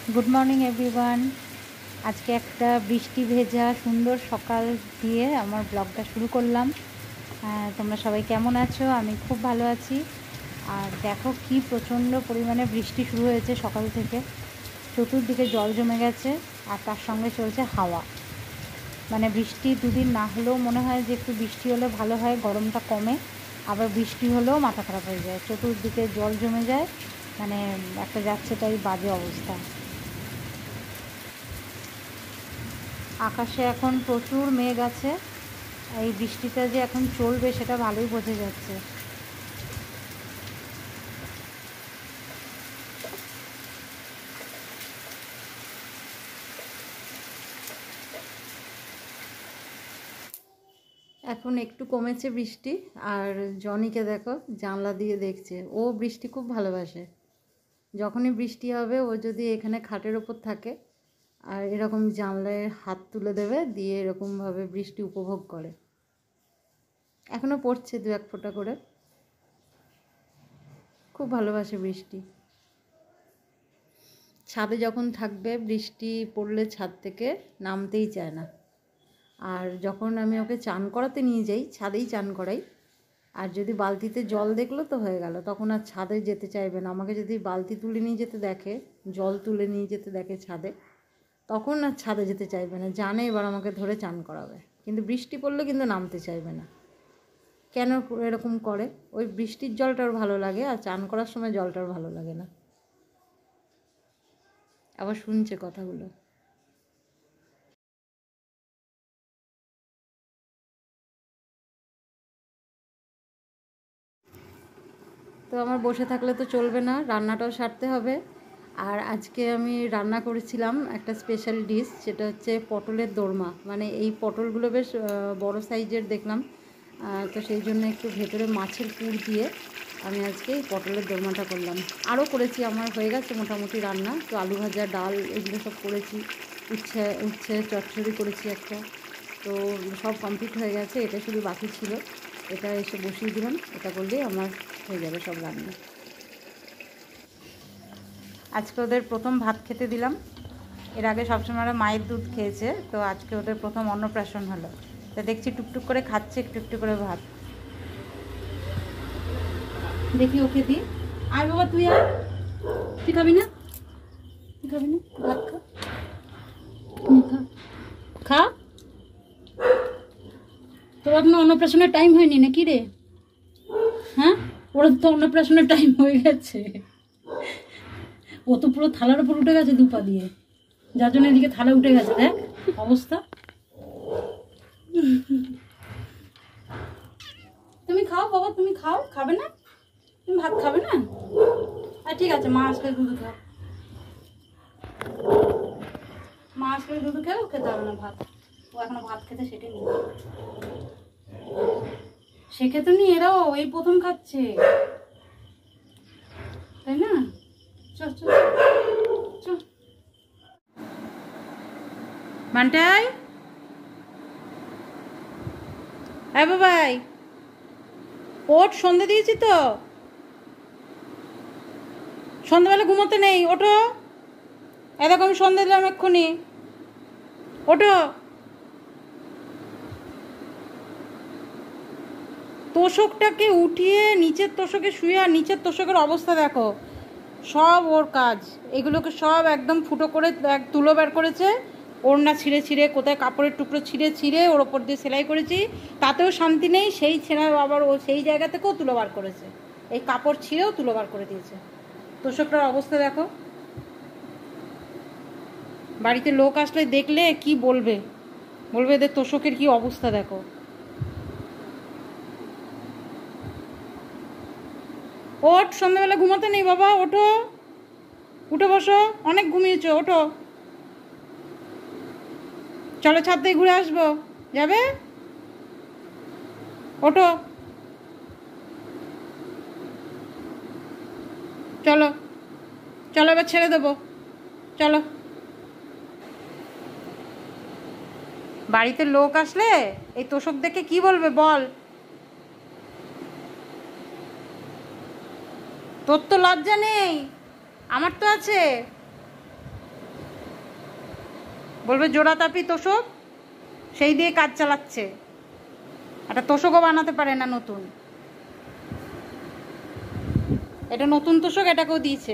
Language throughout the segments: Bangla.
Good morning everyone. আজকে একটা বৃষ্টি ভেজা সুন্দর সকাল দিয়ে আমার ব্লগটা শুরু করলাম। তোমরা সবাই কেমন আছো? আমি খুব ভালো আছি। আর দেখো কি প্রচণ্ড পরিমাণে বৃষ্টি শুরু হয়েছে সকাল থেকে, চতুর্দিকে জল জমে গেছে আর তার সঙ্গে চলছে হাওয়া। মানে বৃষ্টি দুদিন না হলেও মনে হয় যে একটু বৃষ্টি হলে ভালো হয়, গরমটা কমে। আবার বৃষ্টি হলেও মাথা খারাপ হয়ে যায়, চতুর্দিকে জল জমে যায়, মানে একটা যাচ্ছে তাই বাজে অবস্থা। আকাশে এখন প্রচুর মেঘ আছে, এই বৃষ্টিটা যে এখন চলবে সেটা ভালোই বোঝা যাচ্ছে। এখন একটু কমেছে বৃষ্টি। আর জনিকে দেখো জানলা দিয়ে দেখছে, ও বৃষ্টি খুব ভালোবাসে। যখনই বৃষ্টি হবে ও যদি এখানে খাটের ওপর থাকে আর এরকম জানলায় হাত তুলে দেবে, দিয়ে এরকমভাবে বৃষ্টি উপভোগ করে। এখনও পড়ছে দু এক ফোঁটা করে, খুব ভালোবাসে বৃষ্টি। ছাদে যখন থাকবে বৃষ্টি পড়লে ছাদ থেকে নামতেই চায় না। আর যখন আমি ওকে চান করাতে নিয়ে যাই, ছাদেই চান করাই, আর যদি বালতিতে জল দেখলো তো হয়ে গেল, তখন আর ছাদে যেতে চাইবে না। আমাকে যদি বালতি তুলে নিয়ে যেতে দেখে, জল তুলে নিয়ে যেতে দেখে ছাদে, তখন আর ছাদে যেতে চাইবে না, জানে এবার আমাকে ধরে চান করাবে। কিন্তু বৃষ্টি পড়লে কিন্তু নামতে চাইবে না। কেন এরকম করে? ওই বৃষ্টির জলটার ভালো লাগে, আর চান করার সময় জলটার ভালো লাগে না। আবার শুনছে কথাগুলো। তো আমার বসে থাকলে তো চলবে না, রান্নাটাও সারতে হবে। আর আজকে আমি রান্না করেছিলাম একটা স্পেশাল ডিশ, সেটা হচ্ছে পটলের দোরমা। মানে এই পটলগুলো বেশ বড় সাইজের দেখলাম, তো সেই জন্য একটু ভেতরে মাছের পুর দিয়ে আমি আজকে এই পটলের দোরমাটা করলাম। আরও করেছি, আমার হয়ে গেছে মোটামুটি রান্না। তো আলু ভাজা, ডাল এগুলো সব করেছি, উচ্ছে চচ্চড়ি করেছি একটা। তো সব কমপ্লিট হয়ে গেছে, এটা শুধু বাকি ছিল। এটা এসে বসিয়ে দিলাম, এটা করলেই আমার হয়ে যাবে সব রান্না। আজকে ওদের প্রথম ভাত খেতে দিলাম। এর আগে সবসময় ওরা মায়ের দুধ খেয়েছে, তো আজকে ওদের প্রথম অন্নপ্রাশন হলো। তো দেখছি টুকটুক করে খাচ্ছে একটু একটু করে ভাত। দেখি ওকে দি। আর বাবা তুই আর তুই খাবি না? তুই খাবি না? ভাত খা, খা খা। তোর এখনো অন্নপ্রাশনের টাইম হয়নি নাকি রে? হ্যাঁ, ওরা তো অন্নপ্রাশনের টাইম হয়ে গেছে। ও তো পুরো থালার উপর উঠে গেছে দুপা দিয়ে, যার জন্য এদিকে থালা উঠে গেছে, দেখ অবস্থা। তুমি খাও বাবা, তুমি খাও। খাবে না? তুমি ভাত খাবে না? আর ঠিক আছে, মা আসলে দুধ খাও, মা আসলে দুধ খেও, খেতে হবে না ভাত। ও এখনো ভাত খেতে শেখেনি। শেখে তো নি, এরাও এই প্রথম খাচ্ছে, তাই না? চল চল চল। মানটাই হ্যাঁ বাবাই, ওঠ, সন্ধে দিয়েছি তো। সন্ধ্যাবেলা ঘুমোতে নেই, ওঠো। এরকম আমি সন্ধে দিলাম এক্ষুনি, ওঠো। তোষকটাকে উঠিয়ে নিচের তোষকে শুয়ে, আর নিচের তোষকের অবস্থা দেখো, সব ওর কাজ। এগুলোকে সব একদম ফুটো করে তুলো বের করেছে। ওড়না ছিঁড়ে ছিঁড়ে, কোথায় কাপড়ের টুকরো ছিঁড়ে ছিঁড়ে ওর ওপর দিয়ে সেলাই করেছি, তাতেও শান্তি নেই। সেই ছেঁড়া আবার ও সেই জায়গা থেকেও তুলো বার করেছে, এই কাপড় ছিঁড়েও তুলো বার করে দিয়েছে। তোষকটার অবস্থা দেখো। বাড়িতে লোক আসলে দেখলে কি বলবে, বলবে এদের তোষকের কি অবস্থা দেখো। ওঠ, সন্ধ্যাবেলা ঘুমাতে নেই বাবা, ওঠো, উঠে বসো, অনেক ঘুমিয়েছো, ওঠো। চলো ছাদ থেকে ঘুরে আসবো, যাবে? ওঠো, চলো চলো, এবার ছেড়ে দেবো, চলো। বাড়িতে লোক আসলে এই তোষক দেখে কি বলবে বল? তোর তো লজ্জা নেই, আমার তো আছে। বলবে জোড়াতাপি তোষক, সেই দিয়ে কাজ চালাচ্ছে। একটা তোষকও বানাতে পারে না নতুন। এটা নতুন তোষক, এটাকেও দিয়েছে।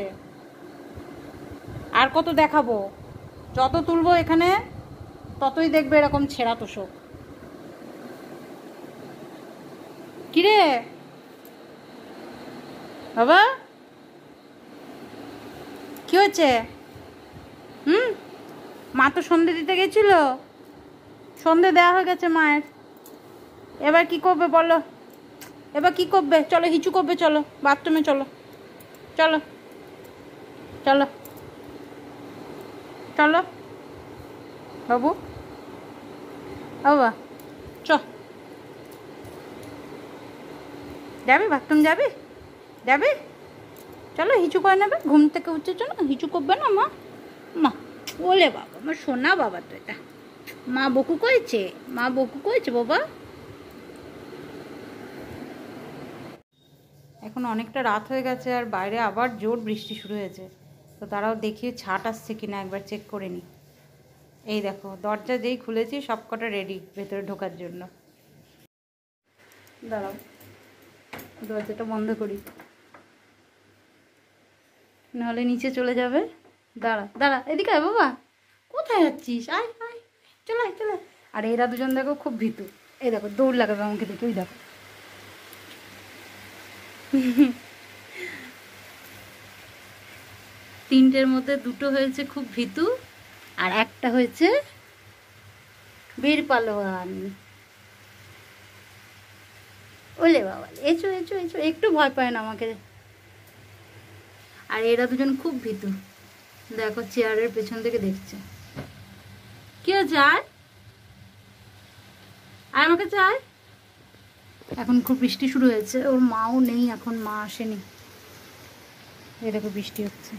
আর কত দেখাবো, যত তুলবো এখানে ততই দেখবে এরকম ছেঁড়া তোষক। কিরে বাবা, কি হয়েছে? মা তো সন্ধে দিতে গেছিল, সন্ধে দেওয়া হয়ে গেছে মায়ের। এবার কি করবে বলো? এবার কি করবে? চলো হিচু করবে, চলো বাথরুমে, চলো চলো চলো চলো বাবু, বাবা চ, যাবি বাথরুম? যাবি? যাবি? চলো হিচু করে নেবে, ঘুম থেকে উঠেছো না, হিচু করবে না মা? মা বলে বাবা, আমার সোনা বাবা তো এটা। মা বকু করেছে, মা বকু করেছে বাবা। এখন অনেকটা রাত হয়ে গেছে আর বাইরে আবার জোর বৃষ্টি শুরু হয়েছে। তো তারাও দেখি ছাট আসছে কিনা একবার চেক করে নি। এই দেখো, দরজা যেই খুলেছি সব কটা রেডি ভেতরে ঢোকার জন্য। দাঁড়াও, দরজাটা বন্ধ করি, নাহলে নিচে চলে যাবে। দাঁড়া দাঁড়া, এদিকে আয় বাবা, কোথায় যাচ্ছিস? আয় আয়, চলে আয় চলে। আর এরা দুজন দেখো খুব ভীতু, এই দেখো দৌড় লাগাবে আমাকে দেখে, ওই দেখো। তিনটের মধ্যে দুটো হয়েছে খুব ভীতু, আর একটা হয়েছে বীর পালোয়ান। ওলে বাবা, এসো এসো এসো, একটু ভয় পায় না আমাকে। আর এরা দুজন খুব ভীতু, দেখো চেয়ারের পেছন থেকে দেখছে। কি হয়েছে? আয় আর আমাকে চায়। এখন খুব বৃষ্টি শুরু হয়েছে, ওর মাও নেই এখন, মা আসেনি। এই দেখো বৃষ্টি হচ্ছে।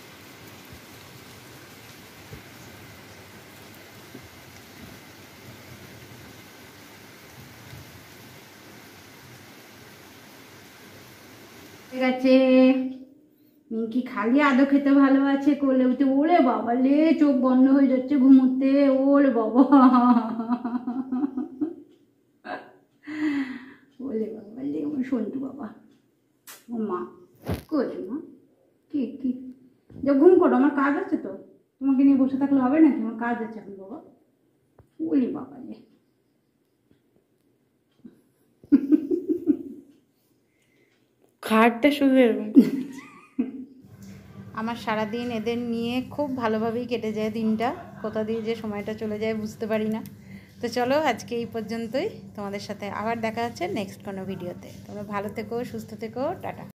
ঠিক আছে, মিঙ্কি খালি আদো খেতে ভালোবাসে, কোলে উঠে। ওরে বাবা লে, চোখ বন্ধ হয়ে যাচ্ছে ঘুমোতে। ওরে বাবা, ওলে বাবা লে, আমার সন্টু বাবা। ও মা কোলে, মা কি কি, যা ঘুম করো, আমার কাজ আছে তো। তোমাকে নিয়ে বসে থাকলে হবে নাকি? আমার কাজ আছে এখন বাবা। ওলে বাবা লে, খাটটা শুধু এরকম। আমার সারাদিন এদের নিয়ে খুব ভালোভাবেই কেটে যায় দিনটা, কোথা দিয়ে যে সময়টা চলে যায় বুঝতে পারি না। তো চলো আজকে এই পর্যন্তই, তোমাদের সাথে আবার দেখা হচ্ছে নেক্সট কোনো ভিডিওতে। তোমরা ভালো থেকো, সুস্থ থেকো, টাটা।